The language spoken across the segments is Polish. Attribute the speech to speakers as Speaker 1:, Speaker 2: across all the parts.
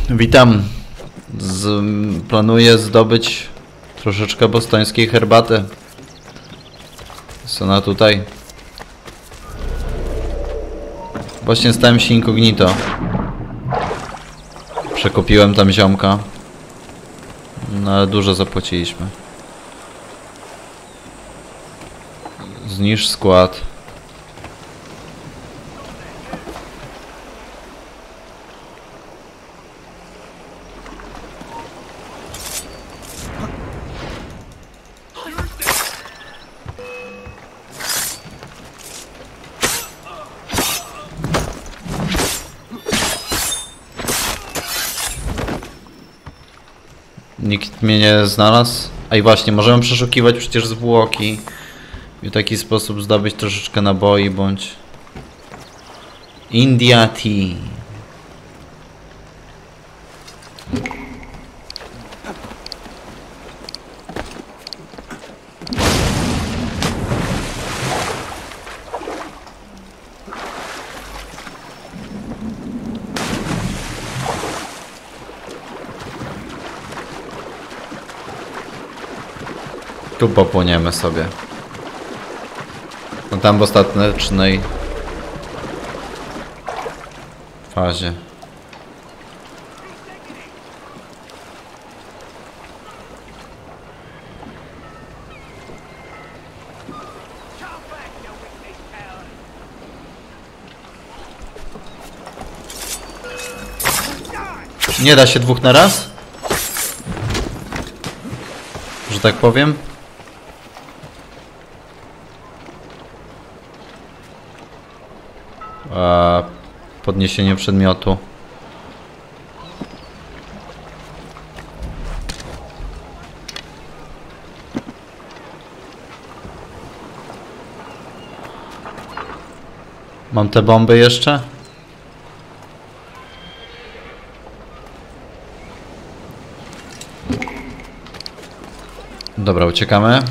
Speaker 1: Witam. Planuję zdobyć troszeczkę bostońskiej herbaty. Jest ona tutaj. Właśnie stałem się incognito. Przekupiłem tam ziomka. No ale dużo zapłaciliśmy. Zniszcz skład. Nikt mnie nie znalazł. A i właśnie, możemy przeszukiwać przecież zwłoki i w taki sposób zdobyć troszeczkę naboi bądź India Tea. Tu popłyniemy sobie. No tam w ostatecznej fazie. Nie da się dwóch na raz? Że tak powiem. Podniesienie przedmiotu. Mam te bomby jeszcze? Dobra, uciekamy.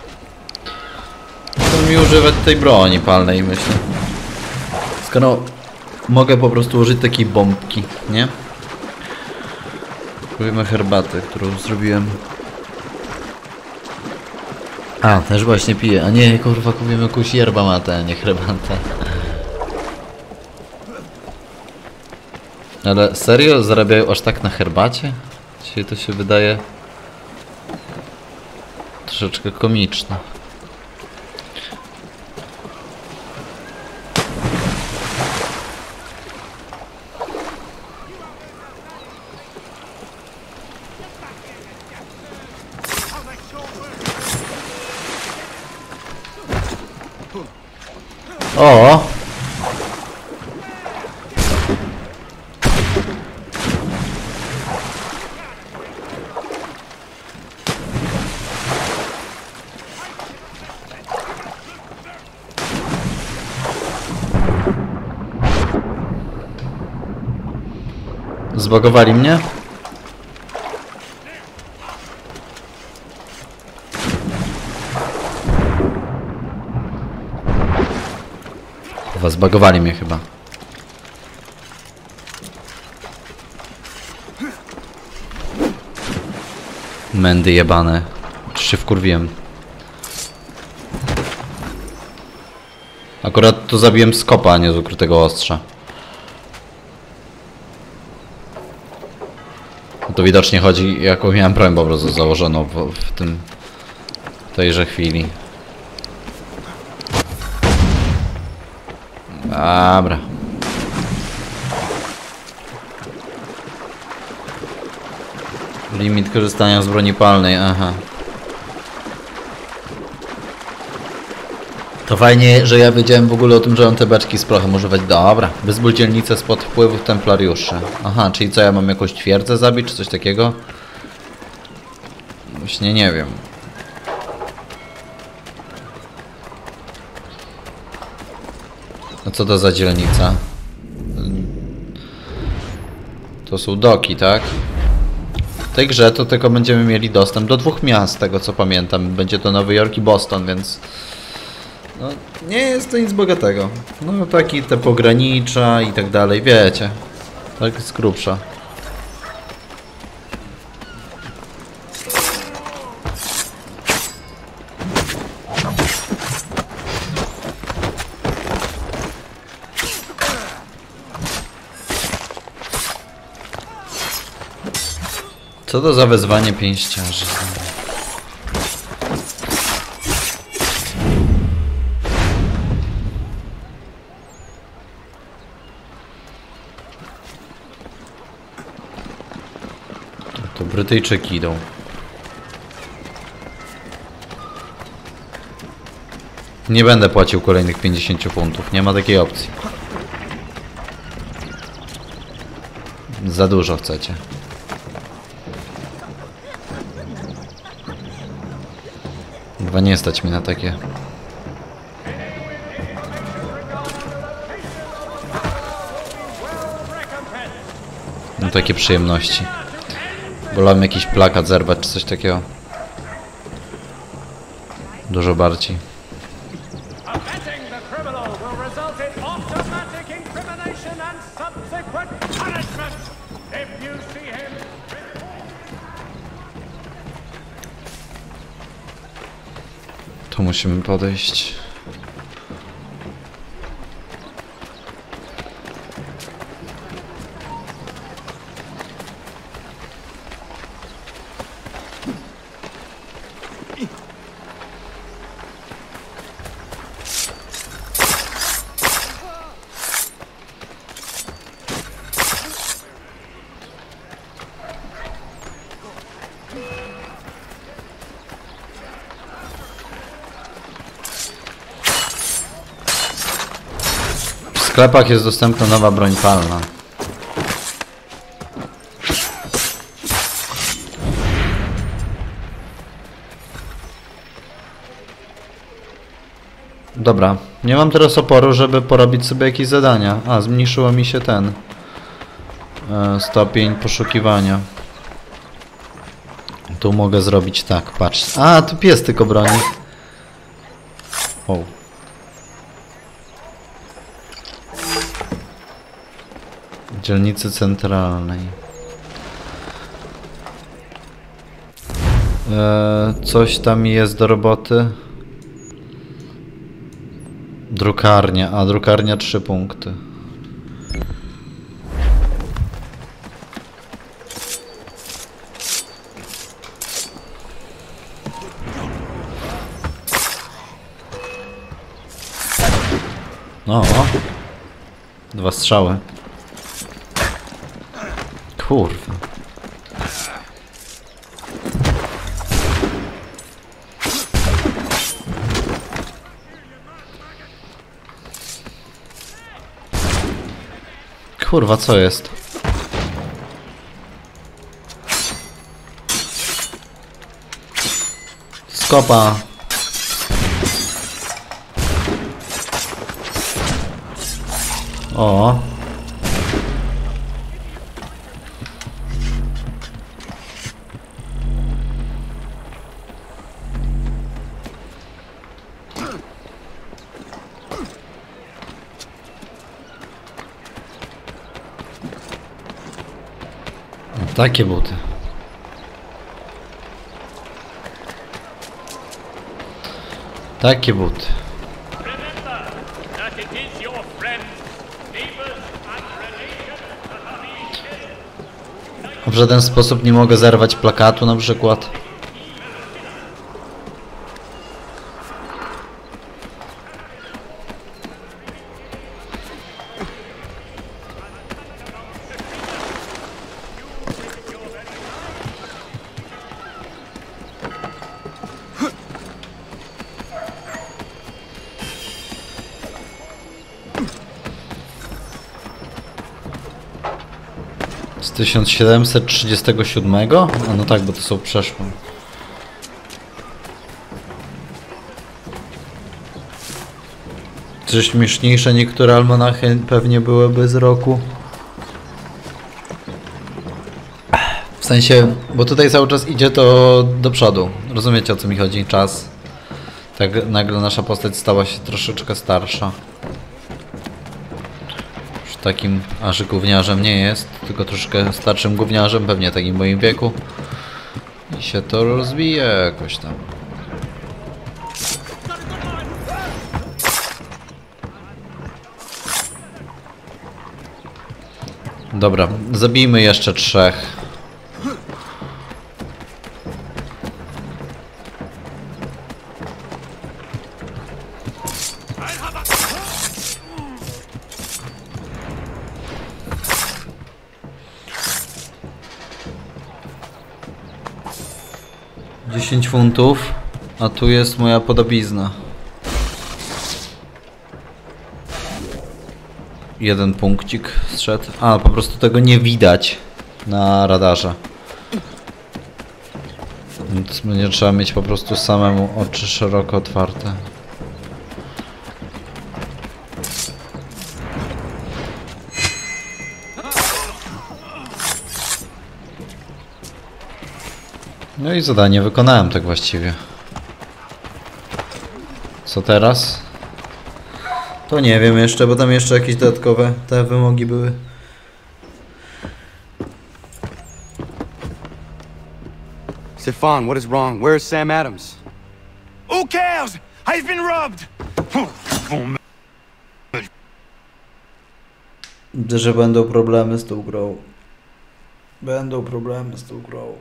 Speaker 1: Chcę mi używać tej broni palnej, myślę. Skoro mogę po prostu użyć takiej bombki, nie? Kupimy herbatę, którą zrobiłem. A, też właśnie piję. A nie, kurwa, kupimy jakąś yerba mate, a nie herbatę. Ale serio? Zarabiają aż tak na herbacie? Dzisiaj to się wydaje troszeczkę komiczne. O! Zbagowali mnie? Zbagowali mnie chyba. Mędy jebane. Czy się wkurwiłem. Akurat tu zabiłem skopa, a nie z ukrytego ostrza. To widocznie chodzi, jaką miałem broń po prostu założoną w tejże chwili. Dobra. Limit korzystania z broni palnej, aha. To fajnie, że ja wiedziałem w ogóle o tym, że on te beczki z prochem używać. Dobra, wyzwól dzielnicę spod wpływów templariuszy. Aha, czyli co, ja mam jakąś twierdzę zabić, czy coś takiego? Właśnie nie wiem. A co to za dzielnica? To są doki, tak? W tej grze to tylko będziemy mieli dostęp do 2 miast, tego co pamiętam. Będzie to Nowy Jork i Boston, więc... No, nie jest to nic bogatego. No taki te pogranicza i tak dalej, wiecie. Tak z grubsza. Co to za wezwanie pięściarzy? To Brytyjczyki idą. Nie będę płacił kolejnych 50 funtów. Nie ma takiej opcji. Za dużo chcecie. Chyba nie stać mi na takie. No takie przyjemności. Wolałem jakiś plakat zerwać czy coś takiego. Dużo bardziej. Tu musimy podejść. W sklepach jest dostępna nowa broń palna. Dobra, nie mam teraz oporu, żeby porobić sobie jakieś zadania. A, zmniejszyło mi się ten stopień poszukiwania. Tu mogę zrobić tak, patrz. A, tu pies tylko broni. O. Dzielnicy centralnej. Coś tam jest do roboty. Drukarnia, a drukarnia 3 punkty. No, 2 strzały. Kurwa. Kurwa, co jest? Skopa. O. Takie buty. Takie buty. W żaden sposób nie mogę zerwać plakatu na przykład. Z 1737? A no tak, bo to są przeszłe. Coś śmieszniejsze, niektóre almanachy pewnie byłyby z roku. W sensie, bo tutaj cały czas idzie to do przodu. Rozumiecie, o co mi chodzi? Czas. Tak nagle nasza postać stała się troszeczkę starsza. Już takim aż gówniarzem nie jest, tylko troszkę starszym gówniarzem, pewnie takim w moim wieku. I się to rozwija jakoś tam. Dobra, zabijmy jeszcze 3. 10 funtów, a tu jest moja podobizna. 1 punkcik zszedł. A, po prostu tego nie widać na radarze. Więc będzie trzeba mieć po prostu samemu oczy szeroko otwarte. No i zadanie wykonałem tak właściwie. Co teraz? To nie wiem jeszcze, bo tam jeszcze jakieś dodatkowe te wymogi były.
Speaker 2: Stefan, what is wrong? Where is Sam Adams?
Speaker 3: Who cares? I've been robbed!
Speaker 1: Widzę, że będą problemy z tą grą. Będą problemy z tą grą.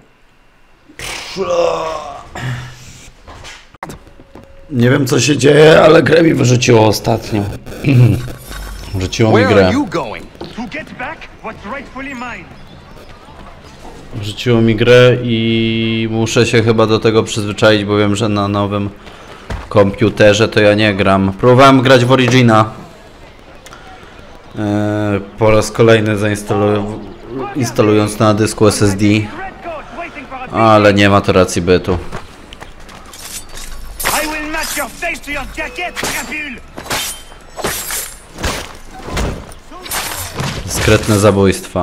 Speaker 1: Nie wiem co się dzieje, ale grę mi wyrzuciło ostatnio. Wrzuciło mi
Speaker 2: Where
Speaker 1: grę.
Speaker 2: are you going?
Speaker 3: To get back what's rightfully mine.
Speaker 1: Wrzuciło mi grę i muszę się chyba do tego przyzwyczaić, bo wiem, że na nowym komputerze to ja nie gram. Próbowałem grać w Origina. Po raz kolejny instalując na dysku SSD. Ale nie ma to racji bytu.
Speaker 3: I will match your face to your jacket, crapule!
Speaker 1: Dyskretne zabójstwa.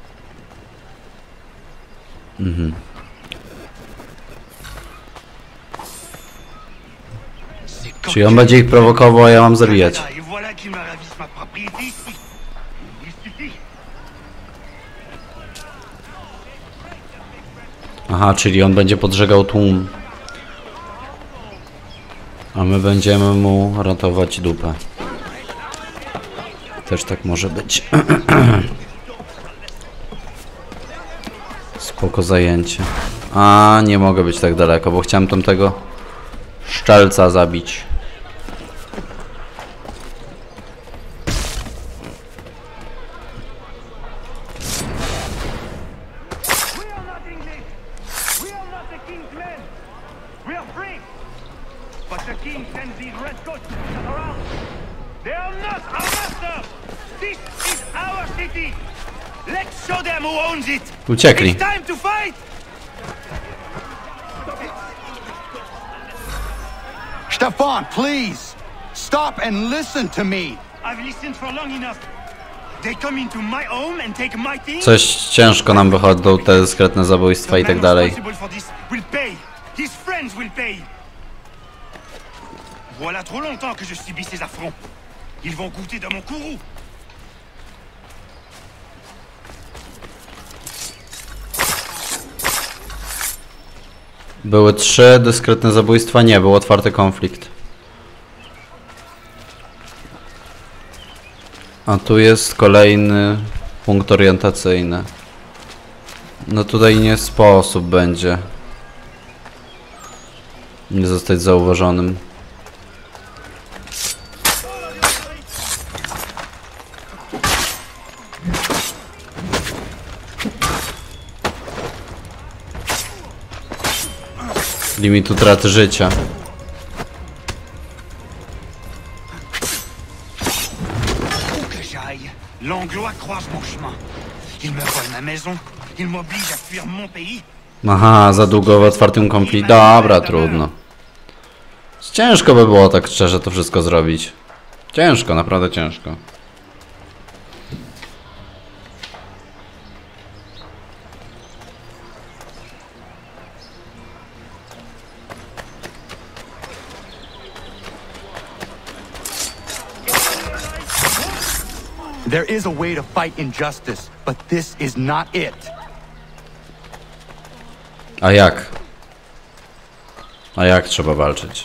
Speaker 1: Czyli on będzie ich prowokował, a ja mam zabijać.
Speaker 3: Et voilà qui me ravisse ma propriété ici. Il suffit.
Speaker 1: Aha, czyli on będzie podżegał tłum. A my będziemy mu ratować dupę. Też tak może być. Spoko zajęcie. A nie mogę być tak daleko, bo chciałem tamtego szczelca zabić.
Speaker 3: We are not English. We are not the king's men. We are free. But the king sends these redcoats around. They are not our master. This is our city. Let's show them who owns it.
Speaker 1: Uciekli.
Speaker 3: It's time to fight.
Speaker 2: Stefan, please! Stop and listen to me!
Speaker 3: I've listened for long enough. They come into my home and take my things.
Speaker 1: Coś ciężko nam wychodzą te dyskretne zabójstwa i tak dalej.
Speaker 3: The man responsible for this will pay. His friends will pay. Voilà trop longtemps que je subis ces affronts. Ils vont goûter de mon courroux.
Speaker 1: Były 3 dyskretne zabójstwa, nie, był otwarty konflikt. A tu jest kolejny punkt orientacyjny. No tutaj nie sposób będzie nie zostać zauważonym. Limitu utraty życia.
Speaker 3: Où que j'aille, l'Anglois croise mon chemin. Il me vole ma maison. Il m'oblige à fuir mon pays.
Speaker 1: Aha, za długo w otwartym konflikcie. Dobra, trudno. Ciężko by było tak szczerze to wszystko zrobić. Ciężko, naprawdę ciężko.
Speaker 2: There is a way to fight injustice, but this is not it.
Speaker 1: A jak? A jak trzeba walczyć?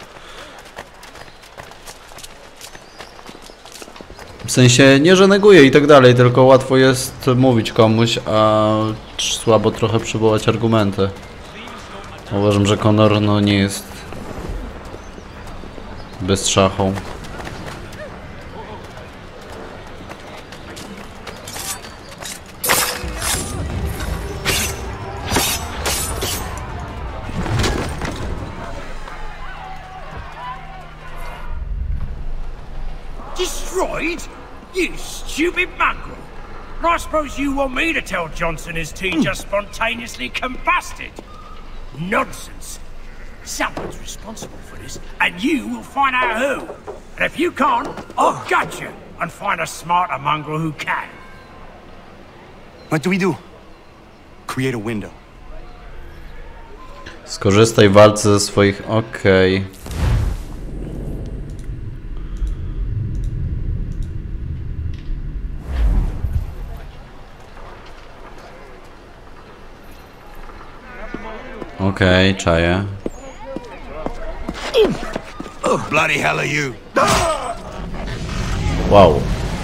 Speaker 1: W sensie nie, że neguję i tak dalej, tylko łatwo jest mówić komuś, a słabo trochę przywołać argumenty. Uważam, że Connor no nie jest bez szachą.
Speaker 4: Died? You stupid mongrel. I suppose you want me to tell Johnson his tea just spontaneously combusted? Nonsense. Someone's responsible for this, and you will find out who. And if you can't, I'll gut you and find a smarter mongrel who can.
Speaker 2: What do we do? Create a window.
Speaker 1: Skorzystaj w walce ze swoich... Okej. Okej, czaję.
Speaker 2: Bloody hell are you?
Speaker 1: Wow.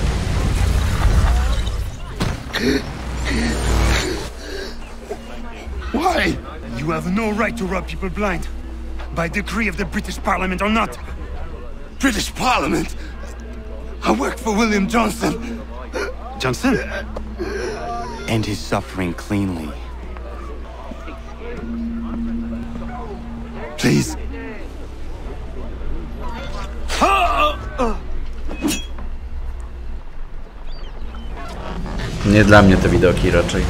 Speaker 2: Why? You have no right to rob people blind. By decree of the British Parliament or not. British Parliament? I work for William Johnson. Johnson? End his suffering cleanly. Please.
Speaker 1: Nie dla mnie te widoki raczej.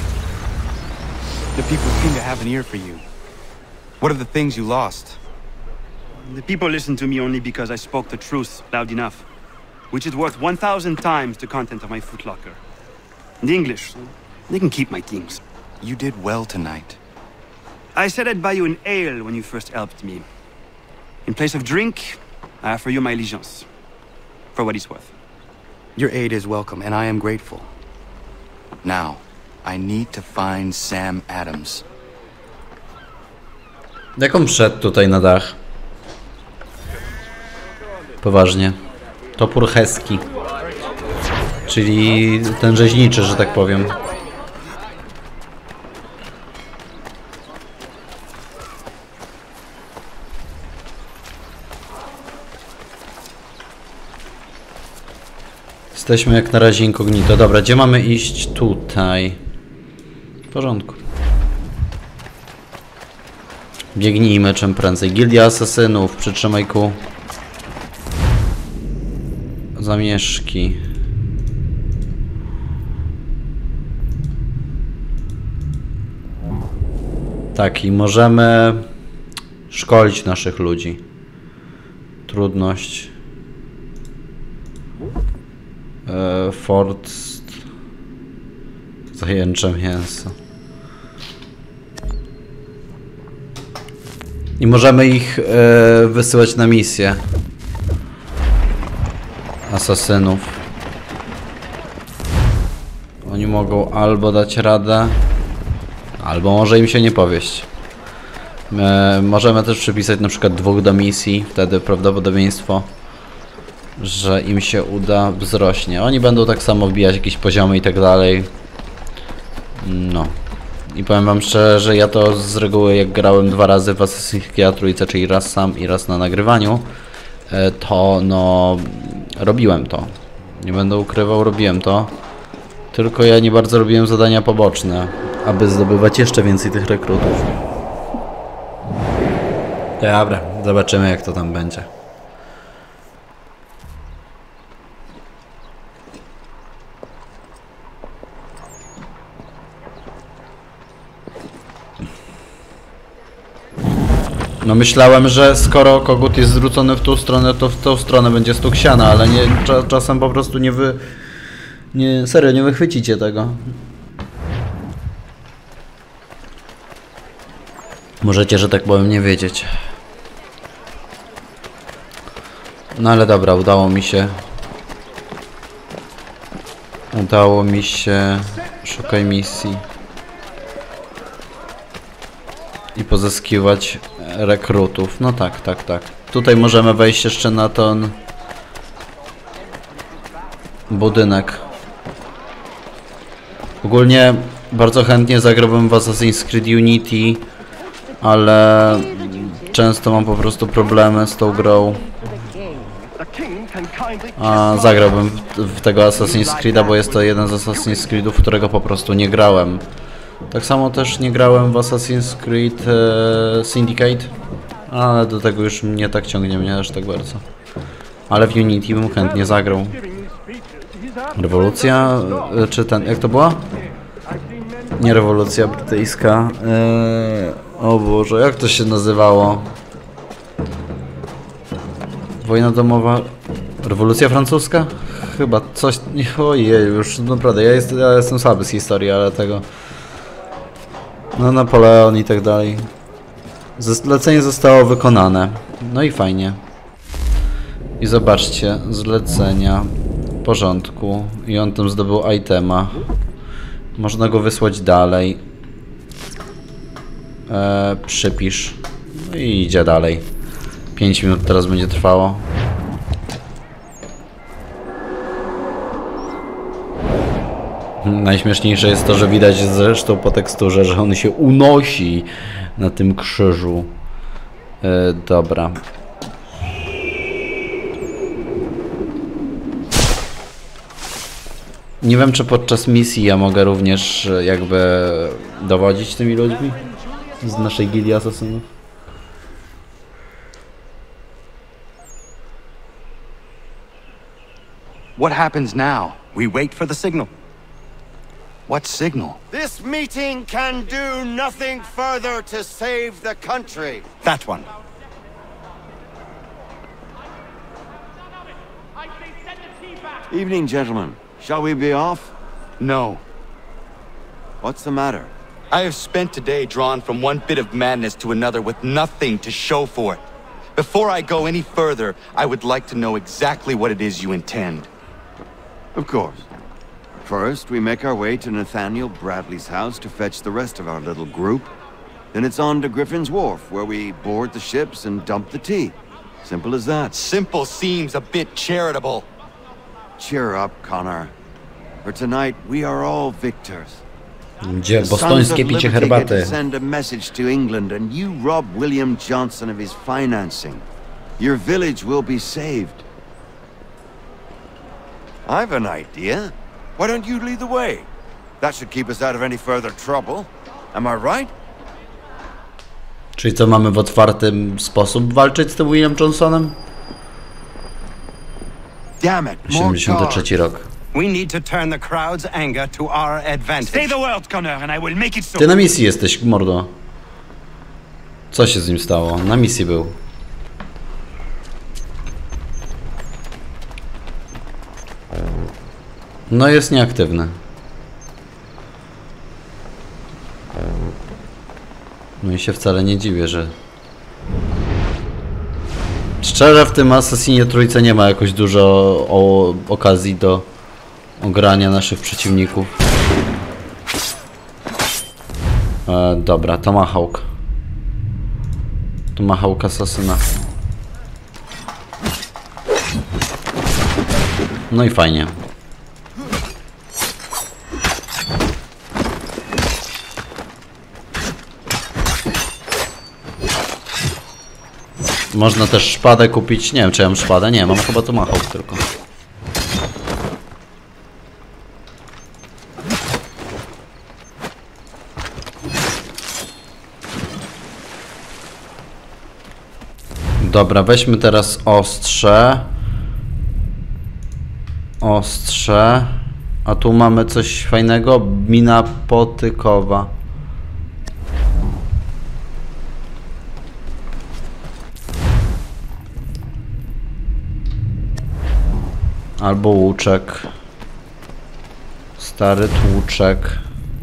Speaker 2: The people seem to have an ear for you. What are the things you lost?
Speaker 5: The people listen to me only because I spoke the truth loud enough, which is worth 1,000 times the content of my footlocker. The English, they can keep my things.
Speaker 2: You did well tonight.
Speaker 5: I said I'd buy you an ale when you first helped me. In place of drink, I offer you my allegiance. For what it's worth.
Speaker 2: Your aid is welcome, and I am grateful. Now, I need to find Sam Adams.
Speaker 1: Jak on wszedł tutaj na dach? Poważnie. Topór Heski. Czyli ten rzeźniczy, że tak powiem. Jesteśmy jak na razie incognito. Dobra, gdzie mamy iść? Tutaj. W porządku. Biegnijmy czym prędzej. Gildia Asesynów, przytrzymaj ku. Zamieszki. Tak, i możemy szkolić naszych ludzi. Trudność. Fort. Zajęcze mięso. I możemy ich wysyłać na misję. Asasynów. Oni mogą albo dać radę, albo może im się nie powieść. Możemy też przypisać na przykład 2 do misji. Wtedy prawdopodobieństwo, że im się uda, wzrośnie. Oni będą tak samo wbijać jakieś poziomy i tak dalej. No. I powiem wam szczerze, że ja to z reguły, jak grałem 2 razy w Assassin's Creed Trójce, czyli raz sam i raz na nagrywaniu, to no robiłem to. Nie będę ukrywał, robiłem to. Tylko ja nie bardzo robiłem zadania poboczne, aby zdobywać jeszcze więcej tych rekrutów. Dobra, zobaczymy jak to tam będzie. No myślałem, że skoro kogut jest zwrócony w tą stronę, to w tą stronę będzie stuk siana, ale nie, czasem po prostu serio, nie wychwycicie tego. Możecie, że tak powiem, nie wiedzieć. No ale dobra, udało mi się. Szukaj misji. I pozyskiwać rekrutów. No tak. Tutaj możemy wejść jeszcze na ten budynek. Ogólnie bardzo chętnie zagrałbym w Assassin's Creed Unity, ale często mam po prostu problemy z tą grą. A zagrałbym w tego Assassin's Creed'a, bo jest to jeden z Assassin's Creedów, w którego po prostu nie grałem. Tak samo też nie grałem w Assassin's Creed Syndicate, ale do tego już mnie tak ciągnie, mnie aż tak bardzo. Ale w Unity bym chętnie zagrał. Rewolucja, czy ten, jak to była? Nie rewolucja brytyjska. O Boże, jak to się nazywało? Wojna domowa... Rewolucja francuska? Chyba coś... Ojej, już naprawdę, ja jestem słaby z historii, ale tego... No Napoleon i tak dalej. Zlecenie zostało wykonane. No i fajnie. I zobaczcie, zlecenia w porządku. I on tam zdobył itema. Można go wysłać dalej. Przypisz. No i idzie dalej. 5 minut teraz będzie trwało. Najśmieszniejsze jest to, że widać zresztą po teksturze, że on się unosi na tym krzyżu. Dobra. Nie wiem, czy podczas misji ja mogę również jakby dowodzić tymi ludźmi z naszej gildii asasynów.
Speaker 6: What happens now? We wait for the signal. What signal?
Speaker 7: This meeting can do nothing further to save the country.
Speaker 6: That one.
Speaker 7: Evening, gentlemen. Shall we be off?
Speaker 6: No.
Speaker 7: What's the matter?
Speaker 6: I have spent today drawn from one bit of madness to another with nothing to show for it. Before I go any further, I would like to know exactly what it is you intend.
Speaker 7: Of course. First, we make our way to Nathaniel Bradley's house to fetch the rest of our little group. Then it's on to Griffin's Wharf, where we board the ships and dump the tea. Simple as that.
Speaker 6: Simple seems a bit charitable.
Speaker 7: Cheer up, Connor. For tonight, we are all victors.
Speaker 1: Gdzie bostońskie picie herbaty.
Speaker 7: Send a message to England and you rob William Johnson of his financing. Your village will be saved. I've an idea. Why don't you lead the way? That should keep us out of any further trouble. Am I right?
Speaker 1: Czyli co, mamy w otwarty sposób walczyć z tym William Johnsonem?
Speaker 7: Damn it, more
Speaker 1: 73 rok.
Speaker 6: We need to turn the crowd's anger to our advantage.
Speaker 5: Say the word, Connor, and I will make it so.
Speaker 1: Ty na misji jesteś, mordo. Co się z nim stało? Na misji był. No jest nieaktywny. No i się wcale nie dziwię, że... Szczerze, w tym Assassinie trójce nie ma jakoś dużo okazji do ogrania naszych przeciwników. Dobra, Tomahawk. Tomahawk Assassina. No i fajnie. Można też szpadę kupić. Nie wiem, czy ja mam szpadę. Nie, mam chyba Tomahawk tylko. Dobra, weźmy teraz ostrze. Ostrze. A tu mamy coś fajnego. Mina potykowa. Albo łuczek. Stary tłuczek.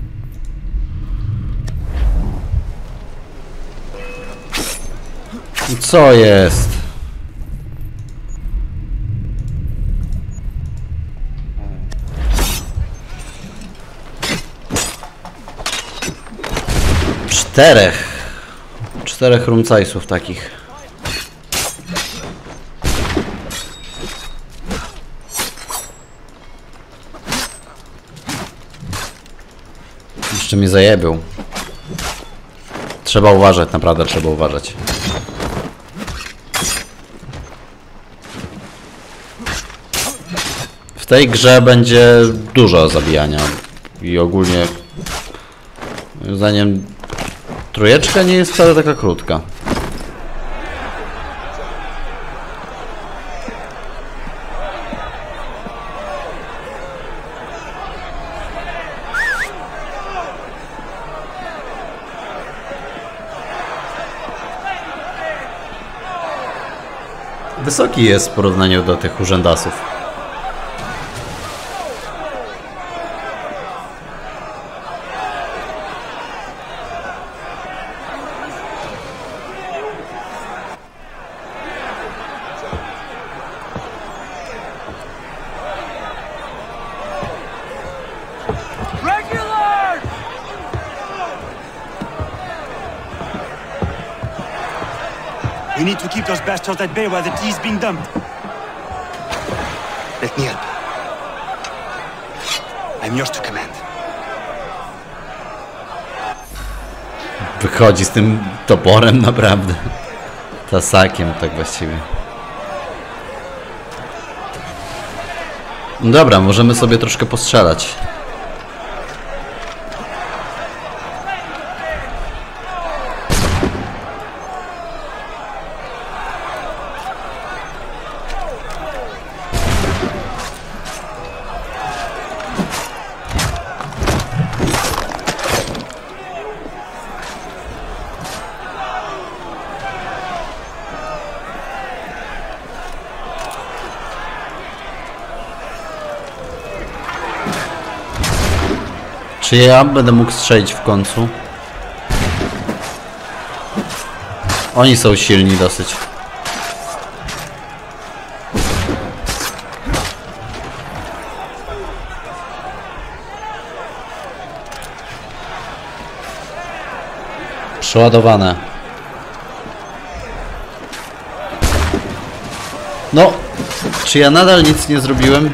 Speaker 1: Co jest? Czterech rumcajsów takich. Jeszcze mnie zajebił. Trzeba uważać, naprawdę trzeba uważać. W tej grze będzie dużo zabijania i ogólnie moim zdaniem trójeczka nie jest wcale taka krótka. wysoki jest w porównaniu do tych urzędasów.
Speaker 5: We need to keep those bastards at bay while the tea is being dumped. Let me help. I'm yours to command.
Speaker 1: Wychodzi z tym toporem naprawdę. Tasakiem tak właściwie. Dobra, możemy sobie troszkę postrzelać. Czy ja będę mógł strzelić w końcu? Oni są silni dosyć. Przeładowane. No, czy ja nadal nic nie zrobiłem?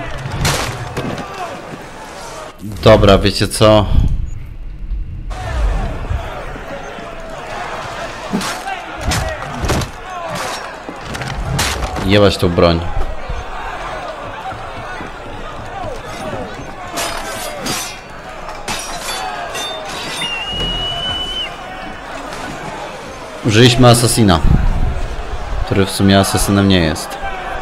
Speaker 1: Dobra, wiecie co? Jebać tą broń. Użyliśmy asasina, który w sumie asasynem nie jest.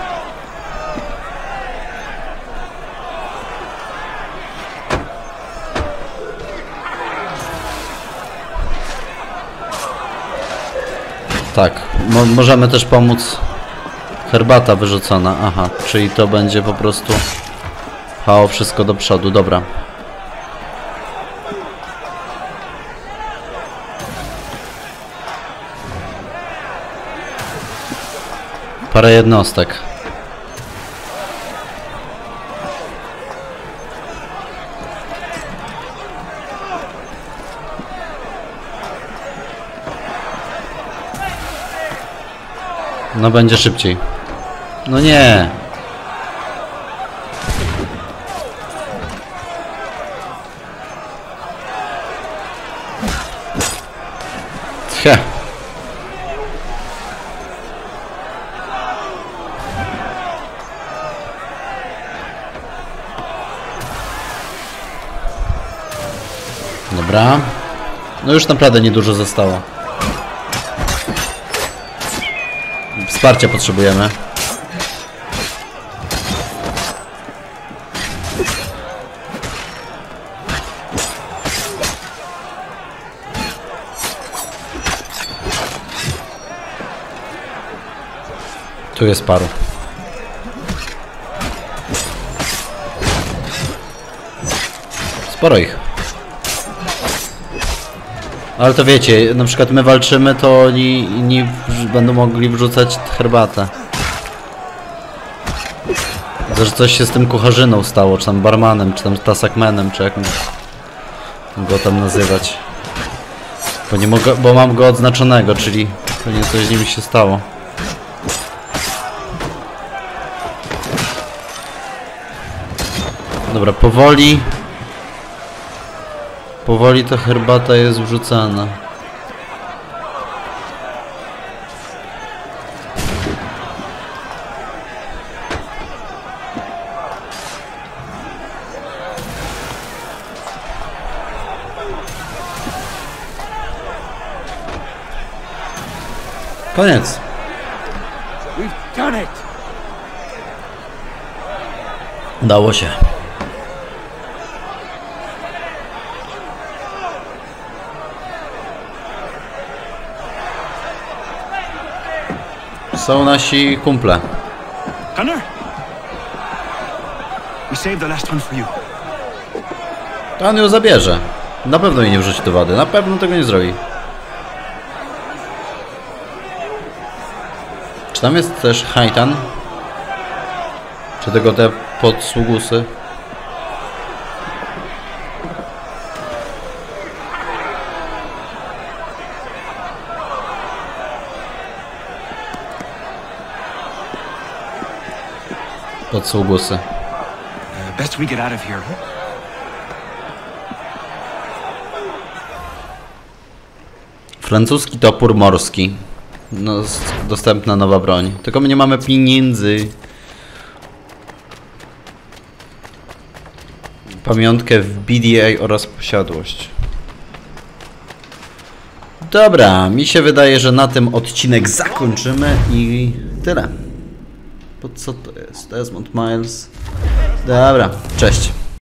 Speaker 1: Tak, możemy też pomóc. Herbata wyrzucona, aha, czyli to będzie po prostu pchało wszystko do przodu, dobra. Parę jednostek. No będzie szybciej. No nie. He. Dobra. No już naprawdę niedużo zostało. Wsparcia potrzebujemy. Tu jest paru. Sporo ich. Ale to wiecie, na przykład my walczymy, to oni będą mogli wrzucać herbatę. Widzę, że coś się z tym kucharzyną stało, czy tam barmanem, czy tam tasakmenem, czy jak go tam nazywać. Bo nie mogę, bo mam go odznaczonego, czyli pewnie coś z nim się stało. Dobra, powoli. Powoli ta herbata jest wrzucana. Koniec.
Speaker 4: We've done it.
Speaker 1: Udało się. Są nasi kumple.
Speaker 5: Connor? We saved the last one for you.
Speaker 1: To on ją zabierze. Na pewno jej nie wrzuci do wody. Na pewno tego nie zrobi. Czy tam jest też Hajtan? Czy tego te podsługusy? Podsługusy.
Speaker 5: Best we get out of here.
Speaker 1: Francuski topór morski. No, dostępna nowa broń. Tylko my nie mamy pieniędzy. Pamiątkę w BDA oraz posiadłość. Dobra, mi się wydaje, że na tym odcinek zakończymy i tyle. Po co to jest? Desmond Miles. Dobra, cześć.